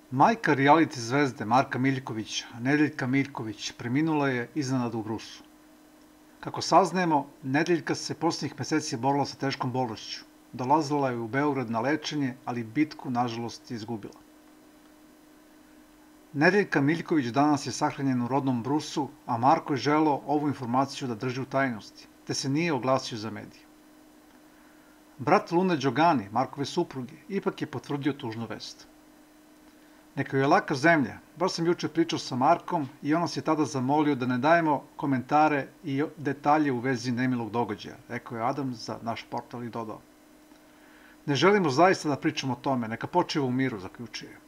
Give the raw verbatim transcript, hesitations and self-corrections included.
Majka reality zvezde Marka Miljkovića, Nedeljka Miljković, preminula je iznenada u Brusu. Kako saznajemo, Nedeljka se posljednjih meseci borila sa teškom bolešću. Dolazila je u Beograd na lečenje, ali bitku, nažalost, je izgubila. Nedeljka Miljković danas je sahranjen u rodnom Brusu, a Marko je želeo ovu informaciju da drži u tajnosti, te se nije oglasio za medije. Brat Lune Đogani, Markove supruge, ipak je potvrdio tužnu vest. Neka joj je laka zemlja, baš sam juče pričao sa Markom i on nas je tada zamolio da ne dajemo komentare i detalje u vezi nemilog događaja, rekao je Adam za naš portal i dodao. Ne želimo zaista da pričamo o tome, neka počiva u miru, zaključuje.